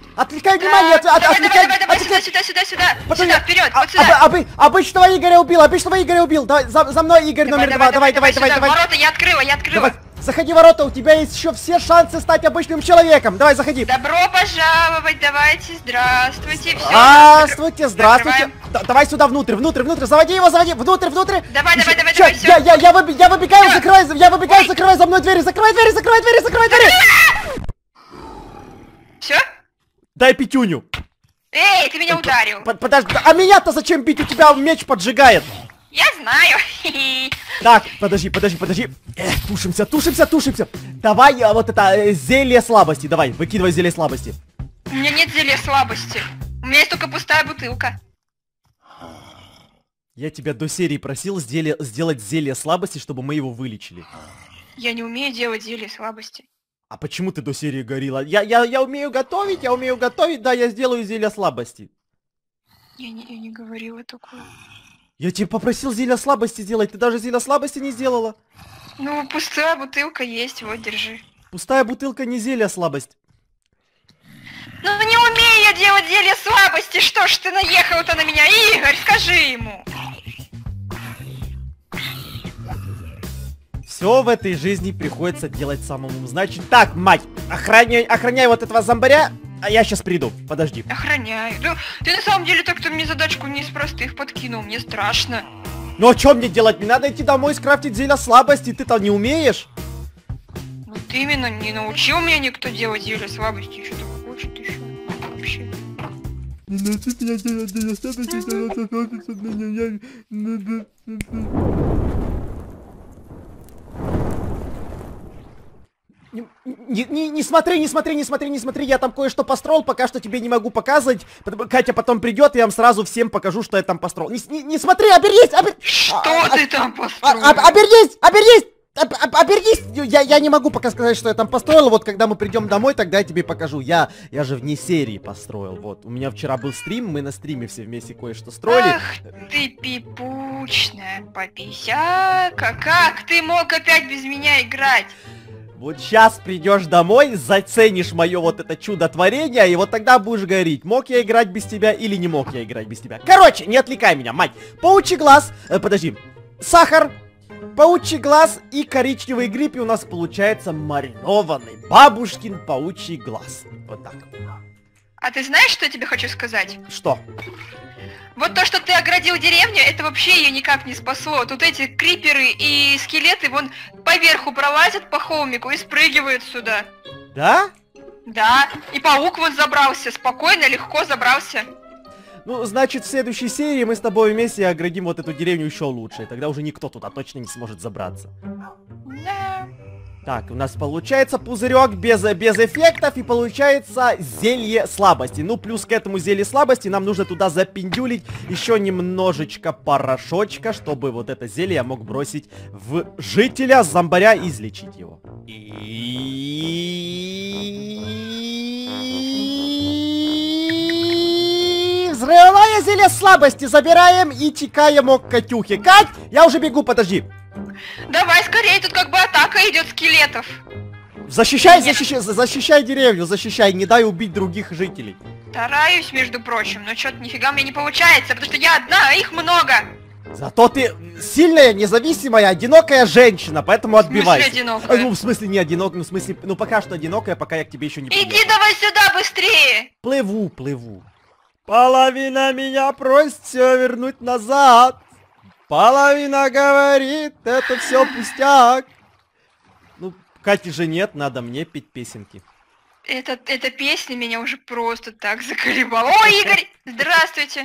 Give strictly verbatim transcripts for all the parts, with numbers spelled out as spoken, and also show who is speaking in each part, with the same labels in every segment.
Speaker 1: Отвлекай внимание, от, от,
Speaker 2: Давай,
Speaker 1: отвлекай...
Speaker 2: давай, давай, давай,
Speaker 1: отвлекай...
Speaker 2: сюда, сюда, сюда, сюда,
Speaker 1: Потом
Speaker 2: сюда,
Speaker 1: я-
Speaker 2: вперед,
Speaker 1: а-
Speaker 2: вот сюда.
Speaker 1: об- обы- обычного Игоря убил, обычного Игоря убил. Давай, за, за мной, Игорь, номер два. Давай, давай, давай,
Speaker 2: сюда.
Speaker 1: давай.
Speaker 2: Ворота я открыла, я открыла.
Speaker 1: Давай, заходи в ворота, у тебя есть еще все шансы стать обычным человеком. Давай, заходи.
Speaker 2: Добро пожаловать, давайте, здравствуйте, все.
Speaker 1: Здравствуйте, здравствуйте. Да- давай сюда внутрь, внутрь, внутрь. Заводи его, заводи, внутрь, внутрь.
Speaker 2: Давай, давай, давай,
Speaker 1: Чё,
Speaker 2: давай, всё.
Speaker 1: Я, я, я, выби- я выбегаю,
Speaker 2: Всё.
Speaker 1: закрывай, за- я выбегаю, закрывай за мной двери, закрывай двери, закрывай двери, закрывай двери.
Speaker 2: Все?
Speaker 1: Дай пятюню.
Speaker 2: Эй, ты меня ударил.
Speaker 1: Под- Подожди, а меня-то зачем бить? У тебя меч поджигает.
Speaker 2: Я знаю.
Speaker 1: Так, подожди, подожди, подожди. Эх, тушимся, тушимся, тушимся. Давай а, вот это э, зелье слабости. Давай, выкидывай зелье слабости.
Speaker 2: У меня нет зелья слабости. У меня есть только пустая бутылка.
Speaker 1: Я тебя до серии просил зелье, сделать зелье слабости, чтобы мы его вылечили.
Speaker 2: Я не умею делать зелье слабости.
Speaker 1: А почему ты до серии говорила? Я, я, я умею готовить, я умею готовить, да, я сделаю зелье слабости.
Speaker 2: Я не, я не говорила такое.
Speaker 1: Я тебя попросил зелье слабости сделать, ты даже зелье слабости не сделала.
Speaker 2: Ну, пустая бутылка есть, вот, держи.
Speaker 1: Пустая бутылка не зелье слабость.
Speaker 2: Ну, не умею я делать зелье слабости, что ж ты наехал-то на меня, Игорь, скажи ему.
Speaker 1: Все в этой жизни приходится делать самому. Значит так, мать, охраняй, охраняй вот этого зомбаря, а я сейчас приду. Подожди.
Speaker 2: Охраняю. Ну, ты на самом деле так-то мне задачку не из простых подкинул, мне страшно.
Speaker 1: Ну а что мне делать? Мне надо идти домой скрафтить зелье слабости, ты-то не умеешь?
Speaker 2: Вот именно, не научил меня никто делать зелье слабости, еще так хочет еще. Вообще.
Speaker 1: Не, не, не- не смотри, не смотри, не смотри, не смотри, я там кое-что построил, пока что тебе не могу показывать. Потом- Катя потом придет, и я вам сразу всем покажу, что я там построил. Не, с- не, не смотри, обернись! Обер...
Speaker 2: Что
Speaker 1: а,
Speaker 2: ты
Speaker 1: а,
Speaker 2: там
Speaker 1: а,
Speaker 2: построил?
Speaker 1: а, обернись! Обернись! Об- об- Обернись! Я, я не могу пока сказать, что я там построил. Вот когда мы придем домой, тогда я тебе покажу. Я, я же вне серии построил. Вот, у меня вчера был стрим, мы на стриме все вместе кое-что строили.
Speaker 2: Ах ты пипучная пописяка, как ты мог опять без меня играть?
Speaker 1: Вот сейчас придешь домой, заценишь мое вот это чудотворение, и вот тогда будешь говорить, мог я играть без тебя или не мог я играть без тебя. Короче, не отвлекай меня, мать. Паучий глаз, э, подожди, сахар, паучий глаз и коричневый гриб, и у нас получается маринованный бабушкин паучий глаз. Вот так.
Speaker 2: А ты знаешь, что я тебе хочу сказать?
Speaker 1: Что?
Speaker 2: Вот то, что ты оградил деревню, это вообще ее никак не спасло. Тут эти криперы и скелеты вон поверху пролазят по холмику и спрыгивают сюда.
Speaker 1: Да?
Speaker 2: Да, и паук вон забрался, спокойно, легко забрался.
Speaker 1: Ну, значит, в следующей серии мы с тобой вместе оградим вот эту деревню еще лучше. И тогда уже никто туда точно не сможет забраться.
Speaker 2: Да.
Speaker 1: Так, у нас получается пузырек без, без эффектов и получается зелье слабости. Ну, плюс к этому зелье слабости нам нужно туда запиндюлить еще немножечко порошочка, чтобы вот это зелье я мог бросить в жителя зомбаря и излечить его. И... Взрывное зелье слабости забираем и текаем к Катюхе. Кать, я уже бегу, подожди.
Speaker 2: Давай скорее, тут как бы атака идет скелетов.
Speaker 1: Защищай, защищай, защищай деревню, защищай, не дай убить других жителей.
Speaker 2: Стараюсь, между прочим, но что-то нифига мне не получается, потому что я одна, а их много.
Speaker 1: Зато ты сильная, независимая, одинокая женщина, поэтому отбивайся.
Speaker 2: В смысле одинокая?
Speaker 1: А, ну, в смысле не одинокая, ну, в смысле, ну, пока что одинокая, пока я к тебе еще не приеду.
Speaker 2: Иди давай сюда быстрее.
Speaker 1: Плыву, плыву. Половина меня просит все вернуть назад. Половина говорит, это все пустяк. Ну, Кати же нет, надо мне петь песенки.
Speaker 2: Это, эта песня меня уже просто так заколебала. Ой, Игорь, здравствуйте.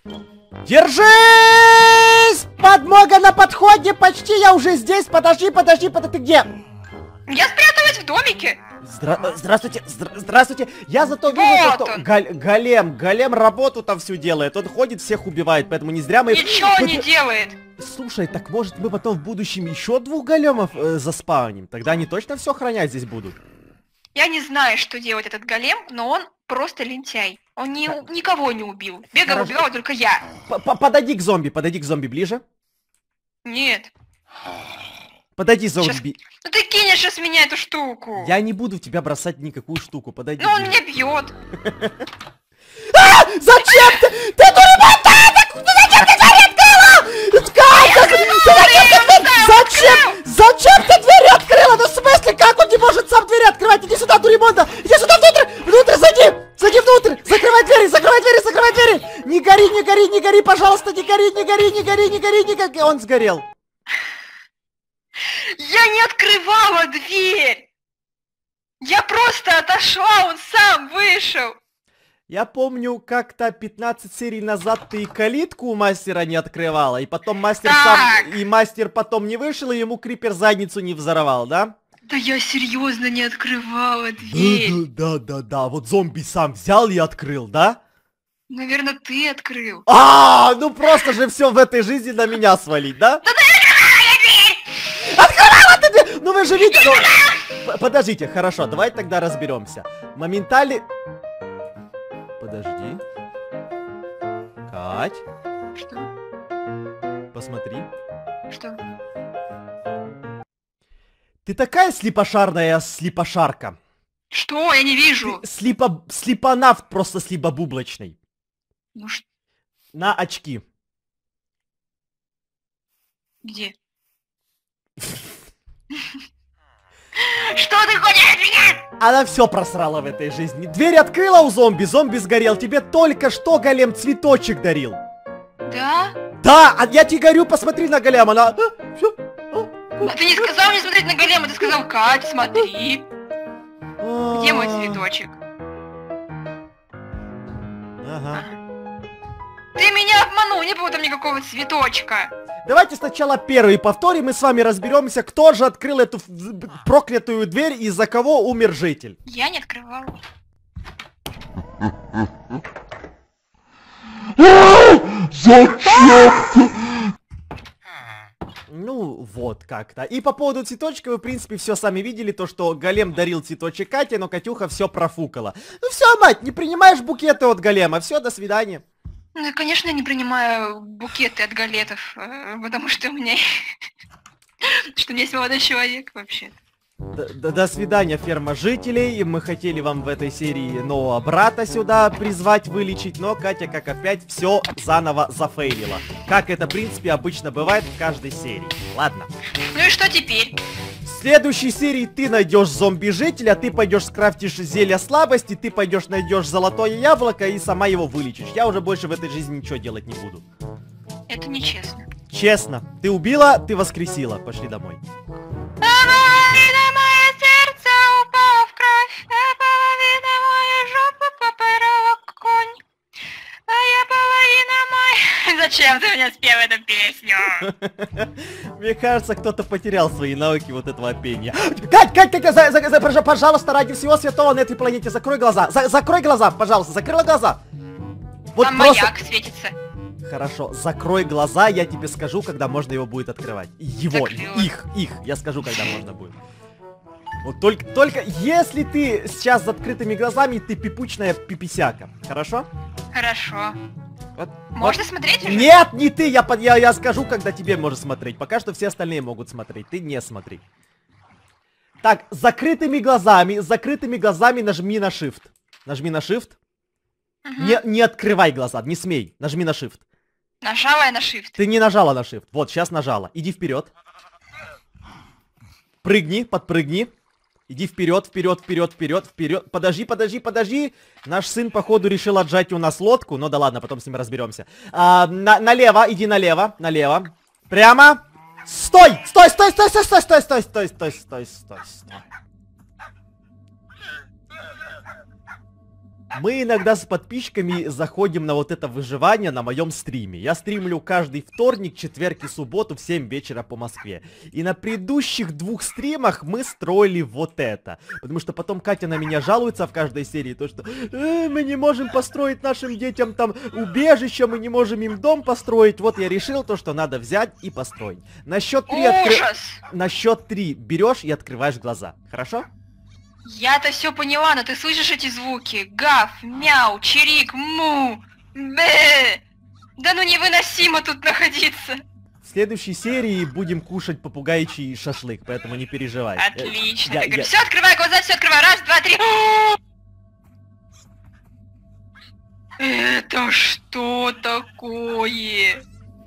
Speaker 1: Держись! Подмога на подходе, почти я уже здесь. Подожди, подожди, подожди, ты где?
Speaker 2: Я спряталась в домике.
Speaker 1: Здра здравствуйте, здра здравствуйте. Я зато вижу,
Speaker 2: Вот
Speaker 1: что
Speaker 2: он.
Speaker 1: Галь голем, голем работу там всю делает. Он ходит, всех убивает, поэтому не зря мы...
Speaker 2: Ничего
Speaker 1: мы-
Speaker 2: не делает.
Speaker 1: Слушай, так может мы потом в будущем еще двух големов э, заспауним? Тогда они точно все хранять здесь будут.
Speaker 2: Я не знаю, что делает этот голем, но он просто лентяй. Он ни, никого не убил. Бегал,
Speaker 1: Хорошо.
Speaker 2: убивал только я.
Speaker 1: П -п Подойди к зомби, подойди к зомби ближе.
Speaker 2: Нет.
Speaker 1: Подойди,
Speaker 2: Сейчас-
Speaker 1: зомби.
Speaker 2: Ну ты кинешь с меня эту штуку.
Speaker 1: Я не буду в тебя бросать никакую штуку, подойди.
Speaker 2: Ну он
Speaker 1: ближе.
Speaker 2: меня бьет.
Speaker 1: А! Зачем ты? Ты дуремонта! Зачем ты дверь открыла? Катя, ты зачем ты дверь? Зачем? Зачем ты дверь открыла? Ну в смысле, как он не может сам двери открывать? Иди сюда, дуремонта! Иди сюда внутрь! Внутрь, зайди! Зайди внутрь! Закрывай двери, закрывай двери, закрывай двери! Не гори, не гори, не гори, пожалуйста, не гори, не гори, не гори, не гори, не гори! Он сгорел.
Speaker 2: Я не открывала дверь. Я просто отошла, он сам вышел.
Speaker 1: Я помню, как-то пятнадцать серий назад ты калитку у мастера не открывала, и потом мастер
Speaker 2: Так.
Speaker 1: сам, и мастер потом не вышел, и ему крипер задницу не взорвал, да?
Speaker 2: Да я серьезно не открывала дверь.
Speaker 1: Да, да, да, да, вот зомби сам взял и открыл, да?
Speaker 2: Наверное, ты открыл.
Speaker 1: А, ну просто же все в этой жизни на меня свалить, да?
Speaker 2: Да я открывала дверь!
Speaker 1: Открывала ты дверь! Ну вы же видите, ну... П- Подождите, хорошо, давай тогда разберемся. Моментально... Подожди. Кать,
Speaker 2: Что?
Speaker 1: посмотри.
Speaker 2: Что?
Speaker 1: Ты такая слепошарная слепошарка.
Speaker 2: Что? Я не вижу.
Speaker 1: Ты слепо... слепонавт просто слепобублочный.
Speaker 2: Ну ш...
Speaker 1: На очки.
Speaker 2: Где? Что ты хочешь от меня?
Speaker 1: Она все просрала в этой жизни. Дверь открыла у зомби, зомби сгорел. Тебе только что голем цветочек дарил.
Speaker 2: Да?
Speaker 1: Да, а я тебе говорю, посмотри на голем, она... А, всё.
Speaker 2: А ты не сказал мне смотреть на голема, ты сказал, Кать, смотри. Где мой цветочек?
Speaker 1: Ага.
Speaker 2: Ты меня обманул, не было там никакого цветочка.
Speaker 1: Давайте сначала первый повторим, и с вами разберемся, кто же открыл эту в- проклятую дверь и из-за кого умер житель.
Speaker 2: Я не открывала.
Speaker 1: Ну, вот как-то. И по поводу цветочка вы, в принципе, все сами видели, то, что голем дарил цветочек Кате, но Катюха все профукала. Ну все, мать, не принимаешь букеты от голема, все, до свидания.
Speaker 2: Ну, конечно, я не принимаю букеты от галетов, э, потому что у меня... Что у меня есть молодой человек вообще.
Speaker 1: Д- д- До свидания, ферма жителей. Мы хотели вам в этой серии нового брата сюда призвать, вылечить, но Катя, как опять, все заново зафейлила. Как это, в принципе, обычно бывает в каждой серии. Ладно.
Speaker 2: Ну и что теперь?
Speaker 1: В следующей серии ты найдешь зомби-жителя, ты пойдешь скрафтишь зелье слабости, ты пойдешь найдешь золотое яблоко и сама его вылечишь. Я уже больше в этой жизни ничего делать не буду.
Speaker 2: Это нечестно.
Speaker 1: Честно. Ты убила, ты воскресила. Пошли домой.
Speaker 2: Половина мое сердце упало в кровь, а половина моей жопы попырала конь. А я половина моей... Зачем ты мне спел эту песню?
Speaker 1: Мне кажется, кто-то потерял свои навыки вот этого пения. Кать, Кать, Кать, за- за- за- пожа- пожалуйста, ради всего святого на этой планете, закрой глаза. За- закрой глаза, пожалуйста, закрыла глаза. Вот
Speaker 2: Там
Speaker 1: просто...
Speaker 2: маяк светится.
Speaker 1: Хорошо, закрой глаза, я тебе скажу, когда можно его будет открывать. Его,
Speaker 2: Закрыла.
Speaker 1: их, их, я скажу, когда можно будет. Вот только, только если ты сейчас с открытыми глазами, ты пипучная пиписяка. Хорошо?
Speaker 2: Хорошо.
Speaker 1: Вот,
Speaker 2: Можно
Speaker 1: вот.
Speaker 2: смотреть уже?
Speaker 1: Нет, не ты, я, под- я, я скажу, когда тебе можешь смотреть. Пока что все остальные могут смотреть, ты не смотри. Так, с закрытыми глазами, с закрытыми глазами нажми на Shift. Нажми на Shift.
Speaker 2: Мгм.
Speaker 1: Не, не открывай глаза, не смей, нажми на Shift.
Speaker 2: Нажала я на Shift.
Speaker 1: Ты не нажала на Shift. Вот, сейчас нажала. Иди вперед. Прыгни, подпрыгни. Иди вперед, вперед, вперед, вперед, вперед. Подожди, подожди, подожди. Наш сын, походу, решил отжать у нас лодку. Ну да ладно, потом с ним разберемся. А, на, налево, иди налево, налево. Прямо. Стой! Стой, стой, стой, стой, стой, стой, стой, стой, стой, стой, стой, стой. Мы иногда с подписчиками заходим на вот это выживание на моем стриме. Я стримлю каждый вторник, четверг и субботу в семь вечера по Москве. И на предыдущих двух стримах мы строили вот это. Потому что потом Катя на меня жалуется в каждой серии, то что э, мы не можем построить нашим детям там убежище, мы не можем им дом построить. Вот я решил то, что надо взять и построить. На счет три откры...
Speaker 2: Ужас!
Speaker 1: На счет три берешь и открываешь глаза. Хорошо?
Speaker 2: Я-то все поняла, но ты слышишь эти звуки? Гав, мяу, чирик, му, бэ. Да ну невыносимо тут находиться.
Speaker 1: В следующей серии будем кушать попугайчий шашлык, поэтому не переживай.
Speaker 2: Отлично.
Speaker 1: Я,
Speaker 2: Я,
Speaker 1: я...
Speaker 2: Все, открывай глаза, все открывай. Раз, два, три. Это что такое?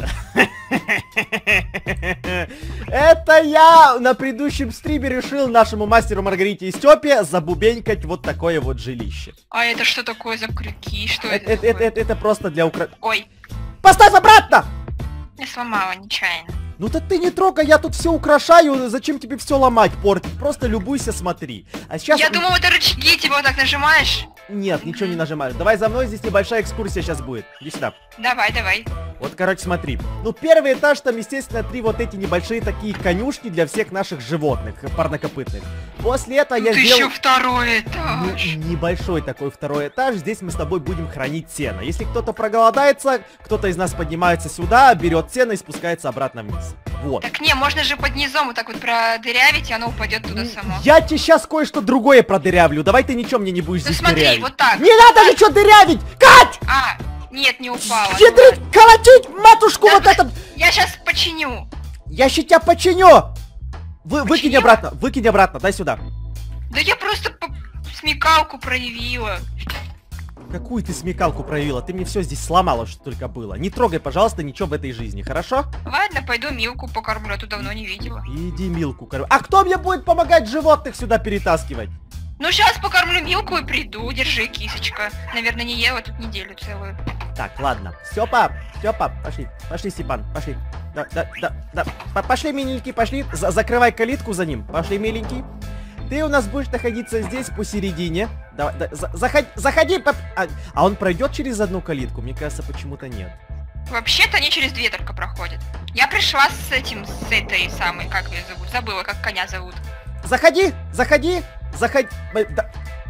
Speaker 1: Это я на предыдущем стриме решил нашему мастеру Маргарите и Стёпе забубенькать вот такое вот жилище.
Speaker 2: А это что такое за крюки? Что
Speaker 1: Это,
Speaker 2: это?
Speaker 1: это, это, это просто для укра...
Speaker 2: Ой,
Speaker 1: Поставь обратно!
Speaker 2: я сломала нечаянно.
Speaker 1: Ну так ты не трогай, я тут все украшаю, зачем тебе все ломать, портить? Просто любуйся, смотри. А сейчас...
Speaker 2: Я думала, это рычаги, типа вот так нажимаешь.
Speaker 1: Нет, ничего не нажимаю. Давай за мной, здесь небольшая экскурсия сейчас будет. Иди сюда.
Speaker 2: Давай, давай.
Speaker 1: Вот, короче, смотри. Ну, первый этаж, там, естественно, три вот эти небольшие такие конюшни для всех наших животных, парнокопытных. После этого я
Speaker 2: Тут
Speaker 1: сделал...
Speaker 2: еще второй
Speaker 1: Ну,
Speaker 2: этаж.
Speaker 1: небольшой такой второй этаж. Здесь мы с тобой будем хранить сено. Если кто-то проголодается, кто-то из нас поднимается сюда, берет сено и спускается обратно вниз. Вот.
Speaker 2: Так не, можно же под низом вот так вот продырявить, и оно упадет туда само.
Speaker 1: Я тебе сейчас кое-что другое продырявлю. Давай ты ничего мне не будешь
Speaker 2: Ну
Speaker 1: здесь
Speaker 2: смотри,
Speaker 1: дырявить.
Speaker 2: вот так.
Speaker 1: Не надо ничего дырявить! Кать!
Speaker 2: А, нет, не упала.
Speaker 1: Ядрить, колотить матушку
Speaker 2: Да,
Speaker 1: вот это!
Speaker 2: Я сейчас починю.
Speaker 1: Я ща тебя починю! Вы, выкинь
Speaker 2: Починила?
Speaker 1: обратно, выкинь обратно, дай сюда.
Speaker 2: Да я просто по- смекалку проявила.
Speaker 1: Какую ты смекалку проявила? Ты мне все здесь сломала, что только было. Не трогай, пожалуйста, ничего в этой жизни, хорошо?
Speaker 2: Ладно, пойду Милку покормлю, а то давно не видела.
Speaker 1: Иди Милку корми. А кто мне будет помогать животных сюда перетаскивать?
Speaker 2: Ну сейчас покормлю Милку и приду. Держи, кисочка. Наверное, не ела тут неделю целую.
Speaker 1: Так, ладно. Степа, Степа, пошли. Пошли, Степан, пошли. Да, да, да, да. П- Пошли, миленький, пошли. За- закрывай калитку за ним. Пошли, миленький. Ты у нас будешь находиться здесь посередине. Давай, да, за- заходи, заходи. поп- А, а он пройдет через одну калитку? Мне кажется, почему-то нет.
Speaker 2: Вообще-то они через две только проходят. Я пришла с этим, с этой самой, как ее зовут? Забыла, как коня зовут.
Speaker 1: Заходи, заходи, заходи. Э, да.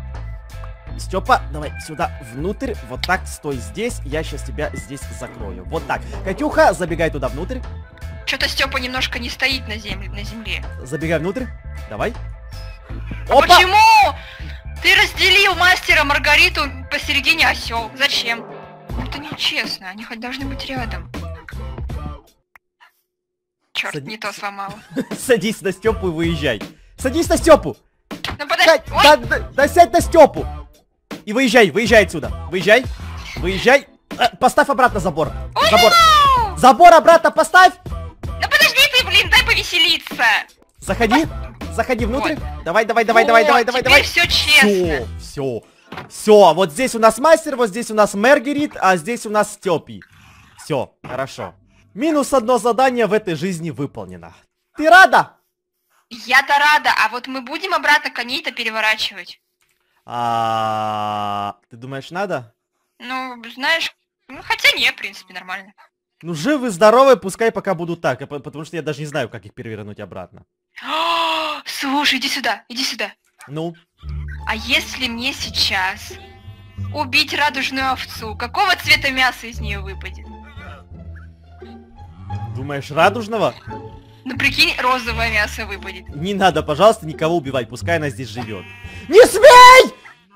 Speaker 1: Степа, давай сюда внутрь. Вот так, стой здесь. Я сейчас тебя здесь закрою. Вот так. Катюха, забегай туда внутрь.
Speaker 2: Что-то Степа немножко не стоит на земле, на земле.
Speaker 1: Забегай внутрь. Давай.
Speaker 2: А почему ты разделил мастера Маргариту посередине осел? Зачем? Это нечестно, они хоть должны быть рядом. Черт,
Speaker 1: Сади-
Speaker 2: не то сломала.
Speaker 1: Садись на Степу и выезжай. Садись на Степу.
Speaker 2: Ну подожди,
Speaker 1: Кать,
Speaker 2: ой,
Speaker 1: да, да, да сядь на Степу. И выезжай, выезжай отсюда. Выезжай. Выезжай. Э, поставь обратно забор. Забор.
Speaker 2: ну!
Speaker 1: Забор обратно поставь.
Speaker 2: Ну подожди ты, блин, дай повеселиться.
Speaker 1: Заходи. Заходи внутрь.
Speaker 2: Вот.
Speaker 1: Давай, давай, давай,
Speaker 2: Вот,
Speaker 1: давай, давай, давай,
Speaker 2: теперь
Speaker 1: давай.
Speaker 2: все честно.
Speaker 1: Все, все. Все, вот здесь у нас мастер, вот здесь у нас Маргарит, а здесь у нас Степи. Все, хорошо. Минус одно задание в этой жизни выполнено. Ты рада?
Speaker 2: Я-то рада, а вот мы будем обратно коней-то переворачивать.
Speaker 1: А, ты думаешь, надо?
Speaker 2: Ну, знаешь, ну хотя нет, в принципе, нормально.
Speaker 1: Ну, живы, здоровы, пускай пока будут так, а по- потому что я даже не знаю, как их перевернуть обратно.
Speaker 2: О, слушай, иди сюда, иди сюда.
Speaker 1: Ну,
Speaker 2: А если мне сейчас убить радужную овцу, какого цвета мяса из нее выпадет?
Speaker 1: думаешь, радужного?
Speaker 2: Ну прикинь, розовое мясо выпадет.
Speaker 1: Не надо, пожалуйста, никого убивать, пускай она здесь живет. Не смей!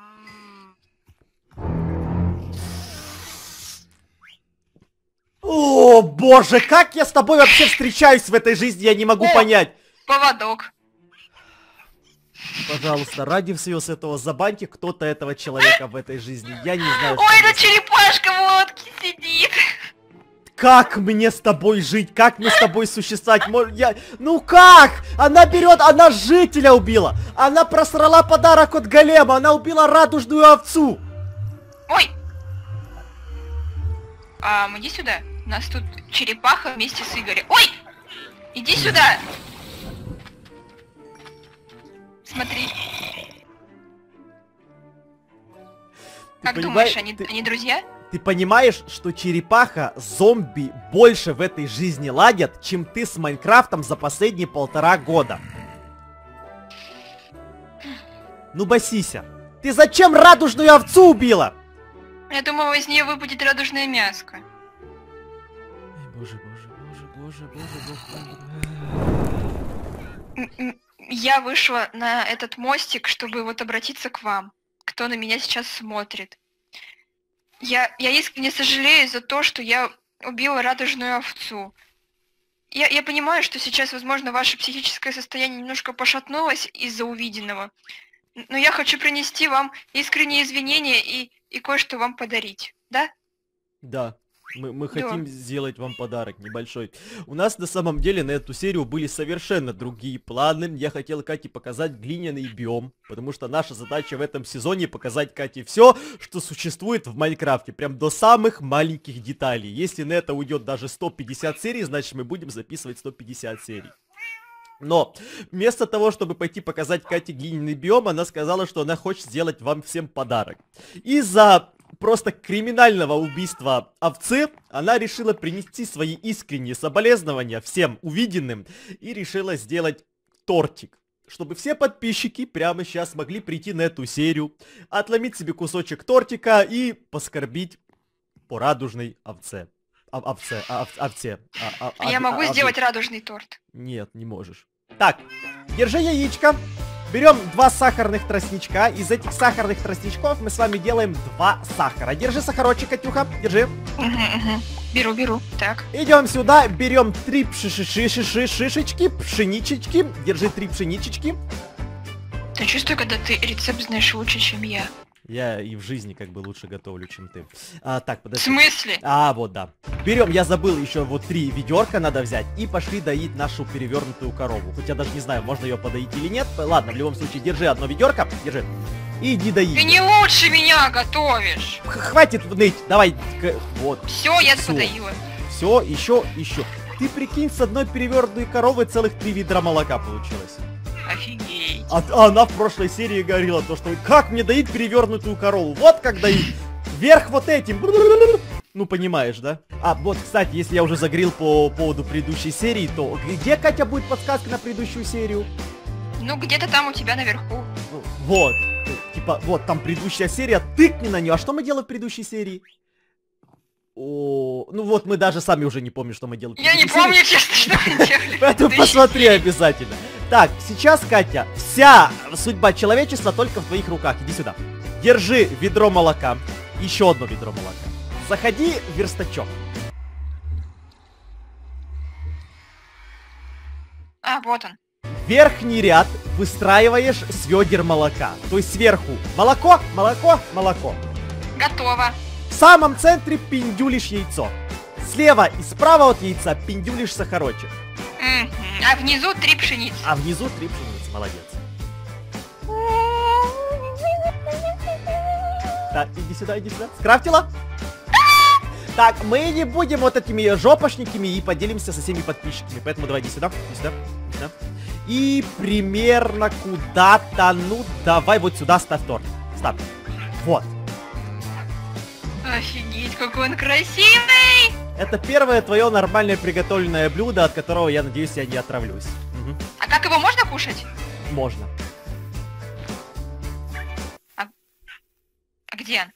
Speaker 1: О, боже, как я с тобой вообще встречаюсь в этой жизни, я не могу
Speaker 2: О!
Speaker 1: понять.
Speaker 2: Поводок.
Speaker 1: Пожалуйста, ради всего святого, забаньте кто-то этого человека в этой жизни. Я не знаю,
Speaker 2: Ой,
Speaker 1: что
Speaker 2: это черепашка в лодке сидит.
Speaker 1: как мне с тобой жить, как мне с тобой существовать. Мож- я... Ну как? Она берет, она жителя убила. Она просрала подарок от голема, она убила радужную овцу.
Speaker 2: Ой. А, иди сюда. У нас тут черепаха вместе с Игорем. Ой! Иди сюда. Смотри. Как
Speaker 1: понимаешь,
Speaker 2: думаешь, они,
Speaker 1: ты-
Speaker 2: они друзья?
Speaker 1: Ты понимаешь, что черепаха, зомби больше в этой жизни ладят, чем ты с Майнкрафтом за последние полтора года? Ну, Басися, ты зачем радужную овцу убила?
Speaker 2: Я думала, из нее выпадет радужное мяско.
Speaker 1: Боже, боже, боже, боже, боже,
Speaker 2: М- м, Я вышла на этот мостик, чтобы вот обратиться к вам, кто на меня сейчас смотрит. Я, я искренне сожалею за то, что я убила радужную овцу. Я, я понимаю, что сейчас, возможно, ваше психическое состояние немножко пошатнулось из-за увиденного. Но я хочу принести вам искренние извинения и, и кое-что вам подарить. Да?
Speaker 1: Да. Мы, мы
Speaker 2: Да.
Speaker 1: хотим сделать вам подарок небольшой. У нас на самом деле на эту серию были совершенно другие планы. Я хотел Кате показать глиняный биом, потому что наша задача в этом сезоне показать Кате все, что существует в Майнкрафте, прям до самых маленьких деталей. Если на это уйдет даже сто пятьдесят серий, значит мы будем записывать сто пятьдесят серий. Но вместо того, чтобы пойти показать Кате глиняный биом, она сказала, что она хочет сделать вам всем подарок. Из-за просто криминального убийства овцы она решила принести свои искренние соболезнования всем увиденным и решила сделать тортик, чтобы все подписчики прямо сейчас могли прийти на эту серию, отломить себе кусочек тортика и поскорбить по радужной овце. Ов- овце, а- ов- овце. а- а-
Speaker 2: Я
Speaker 1: ов-
Speaker 2: могу
Speaker 1: ов-
Speaker 2: сделать радужный торт.
Speaker 1: Нет, не можешь. Так, держи яичко. Берем два сахарных тростничка. Из этих сахарных тростничков мы с вами делаем два сахара. Держи сахарочек, Катюха. Держи.
Speaker 2: Угу, угу. Беру, беру. Так.
Speaker 1: Идем сюда. Берем три шишечки, пшеничечки. Держи три пшеничечки.
Speaker 2: Ты чувствую, когда ты рецепт знаешь лучше, чем я.
Speaker 1: Я и в жизни как бы лучше готовлю, чем ты. А, так,
Speaker 2: В
Speaker 1: подожди.
Speaker 2: смысле?
Speaker 1: А, вот, да. Берем, я забыл, еще вот три ведерка надо взять. И пошли доить нашу перевернутую корову. Хотя даже не знаю, можно ее подоить или нет. Ладно, в любом случае, держи одно ведерко. Держи. И иди доить.
Speaker 2: Ты не лучше меня готовишь.
Speaker 1: Х- Хватит ныть. Давай. к- Вот.
Speaker 2: Все, я
Speaker 1: Всё.
Speaker 2: подоила.
Speaker 1: Все, еще, еще. Ты прикинь, с одной перевернутой коровы целых три ведра молока получилось.
Speaker 2: Офигеть.
Speaker 1: А, а она в прошлой серии говорила то, что как мне доить перевернутую корову? Вот как доить. Вверх вот этим. Ну, понимаешь, да? А, вот, кстати, если я уже загрел по поводу предыдущей серии, то где, Катя, будет подсказка на предыдущую серию?
Speaker 2: Ну, где-то там у тебя наверху.
Speaker 1: Ну, вот. Ну, типа, вот, там предыдущая серия, тыкни на нее. А что мы делали в предыдущей серии? О, ну вот, мы даже сами уже не помним, что мы делали в
Speaker 2: Я не
Speaker 1: предыдущей серии.
Speaker 2: помню, честно, что мы делали.
Speaker 1: Поэтому
Speaker 2: Ты-
Speaker 1: посмотри обязательно. Так, сейчас, Катя, вся судьба человечества только в твоих руках. Иди сюда. Держи ведро молока. Еще одно ведро молока. Заходи в верстачок.
Speaker 2: А, вот он.
Speaker 1: Верхний ряд выстраиваешь с ведер молока. То есть сверху молоко, молоко, молоко.
Speaker 2: Готово.
Speaker 1: В самом центре пиндюлишь яйцо. Слева и справа от яйца пиндюлишь сахарочек.
Speaker 2: Мгм. А внизу три пшеницы.
Speaker 1: А внизу три пшеницы. Молодец. Так, иди сюда, иди сюда. Скрафтила? Так, мы не будем вот этими жопошниками и поделимся со всеми подписчиками. Поэтому давай, иди сюда, иди сюда, иди сюда. И примерно куда-то, ну, давай вот сюда ставь торт. Ставь. Вот.
Speaker 2: Офигеть, какой он красивый!
Speaker 1: Это первое твое нормальное приготовленное блюдо, от которого, я надеюсь, я не отравлюсь. Мгм.
Speaker 2: А как его можно кушать?
Speaker 1: Можно.
Speaker 2: А где он?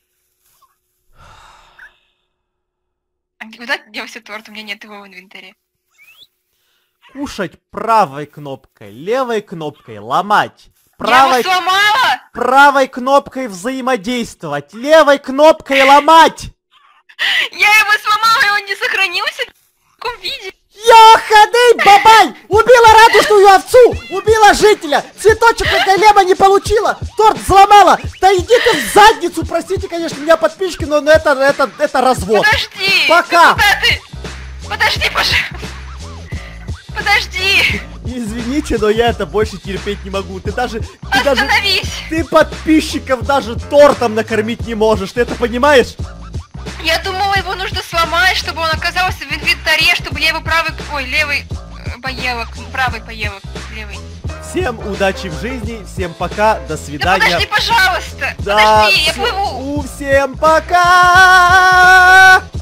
Speaker 2: А где, куда делся торт? У меня нет его в инвентаре.
Speaker 1: Кушать правой кнопкой, левой кнопкой, ломать.
Speaker 2: Я
Speaker 1: Правой,
Speaker 2: его сломала!
Speaker 1: правой кнопкой взаимодействовать, левой кнопкой ломать.
Speaker 2: Я его сломала, и он не сохранился в таком виде.
Speaker 1: Ёханый бабай! Убила радужную овцу! Убила жителя! Цветочек от голема не получила! Торт взломала! Да иди ты в задницу! Простите, конечно, меня подписчики, но но это, это, это развод!
Speaker 2: Подожди!
Speaker 1: Пока!
Speaker 2: Ну куда ты? Подожди, пожалуйста! Подожди!
Speaker 1: Извините, но я это больше терпеть не могу. Ты даже... Ты даже...
Speaker 2: Остановись!
Speaker 1: Ты подписчиков даже тортом накормить не можешь, ты это понимаешь?
Speaker 2: Я думала, его нужно сломать, чтобы он оказался в инвентаре, чтобы я его правый... Ой, левый э, поела, правый поела, левый.
Speaker 1: Всем удачи в жизни, всем пока, до
Speaker 2: Да
Speaker 1: свидания.
Speaker 2: подожди, пожалуйста!
Speaker 1: Да,
Speaker 2: Подожди, я
Speaker 1: всё-
Speaker 2: плыву!
Speaker 1: у всем пока!